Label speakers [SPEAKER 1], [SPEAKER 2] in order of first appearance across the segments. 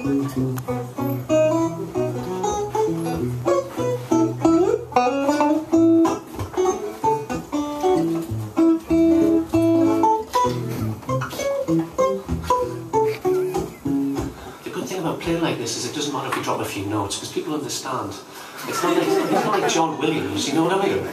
[SPEAKER 1] Playing like this is it doesn't matter if you drop a few notes because people understand. It's not like John Williams, you know what I mean?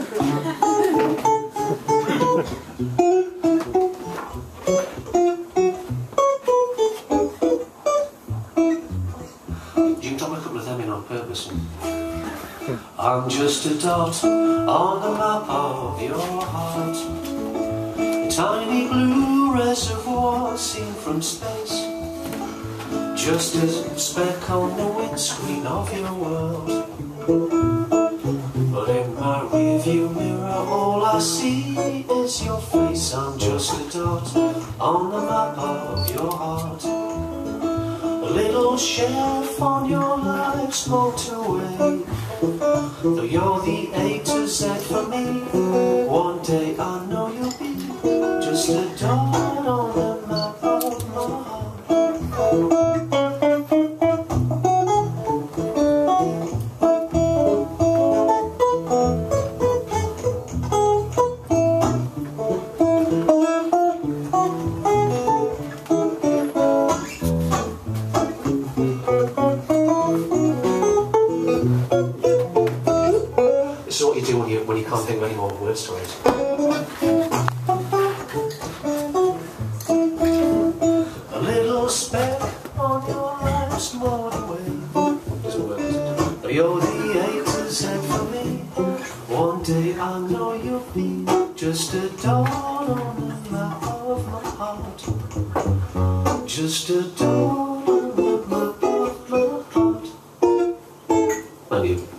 [SPEAKER 1] You can drop a couple of them in on purpose. I'm just a dot on the map of your heart, a tiny blue reservoir seen from space. Just as a speck on the windscreen of your world. But in my rearview mirror all I see is your face. I'm just a dot on the map of your heart, a little shelf on your life's motorway. Though you're the A to Z for me, one day I know you'll be just a dot on the map of my heart. This is what you do when you can't think of any more words to it. A little speck on your life's motorway. Doesn't work, does it? But you're the A to Z for me. One day I know you'll be just a dot on the map of my heart. Just a dot on the map of my heart. Thank you.